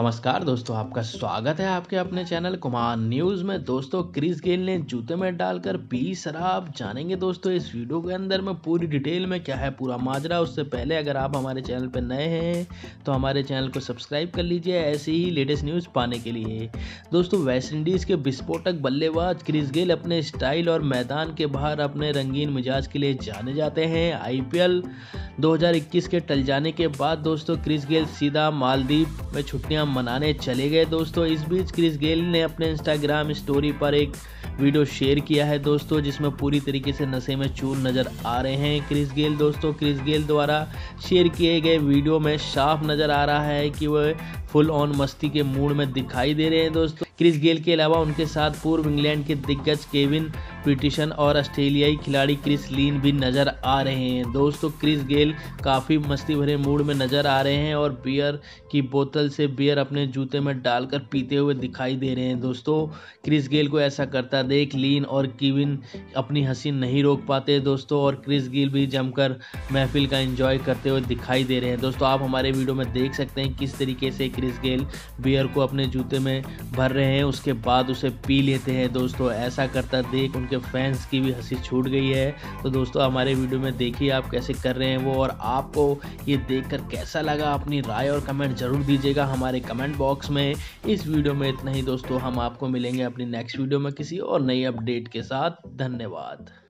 नमस्कार दोस्तों, आपका स्वागत है आपके अपने चैनल कुमार न्यूज़ में। दोस्तों, क्रिस गेल ने जूते में डालकर पी शराब। जानेंगे दोस्तों इस वीडियो के अंदर में पूरी डिटेल में क्या है पूरा माजरा। उससे पहले अगर आप हमारे चैनल पर नए हैं तो हमारे चैनल को सब्सक्राइब कर लीजिए ऐसे ही लेटेस्ट न्यूज़ पाने के लिए। दोस्तों, वेस्ट इंडीज़ के विस्फोटक बल्लेबाज क्रिस गेल अपने स्टाइल और मैदान के बाहर अपने रंगीन मिजाज के लिए जाने जाते हैं। IPL 2021 के टल जाने के बाद दोस्तों क्रिस गेल सीधा मालदीव में छुट्टियां मनाने चले गए। दोस्तों, इस बीच क्रिस गेल ने अपने इंस्टाग्राम स्टोरी पर एक वीडियो शेयर किया है दोस्तों, जिसमें पूरी तरीके से नशे में चूर नजर आ रहे हैं क्रिस गेल। दोस्तों, क्रिस गेल द्वारा शेयर किए गए वीडियो में साफ नजर आ रहा है कि वह फुल ऑन मस्ती के मूड में दिखाई दे रहे हैं। दोस्तों, क्रिस गेल के अलावा उनके साथ पूर्व इंग्लैंड के दिग्गज केविन पीटरसन और ऑस्ट्रेलियाई खिलाड़ी क्रिस लीन भी नजर आ रहे हैं। दोस्तों, क्रिस गेल काफ़ी मस्ती भरे मूड में नजर आ रहे हैं और बियर की बोतल से बियर अपने जूते में डालकर पीते हुए दिखाई दे रहे हैं। दोस्तों, क्रिस गेल को ऐसा करता देख लीन और केविन अपनी हंसी नहीं रोक पाते दोस्तों, और क्रिस गेल भी जमकर महफिल का एंजॉय करते हुए दिखाई दे रहे हैं। दोस्तों, आप हमारे वीडियो में देख सकते हैं किस तरीके से क्रिस गेल बियर को अपने जूते में भर रहे हैं, उसके बाद उसे पी लेते हैं। दोस्तों, ऐसा करता देख उनके फैंस की भी हंसी छूट गई है। तो दोस्तों, हमारे वीडियो में देखिए आप कैसे कर रहे हैं वो, और आपको ये देखकर कैसा लगा अपनी राय और कमेंट जरूर दीजिएगा हमारे कमेंट बॉक्स में। इस वीडियो में इतना ही दोस्तों, हम आपको मिलेंगे अपनी नेक्स्ट वीडियो में किसी और नई अपडेट के साथ। धन्यवाद।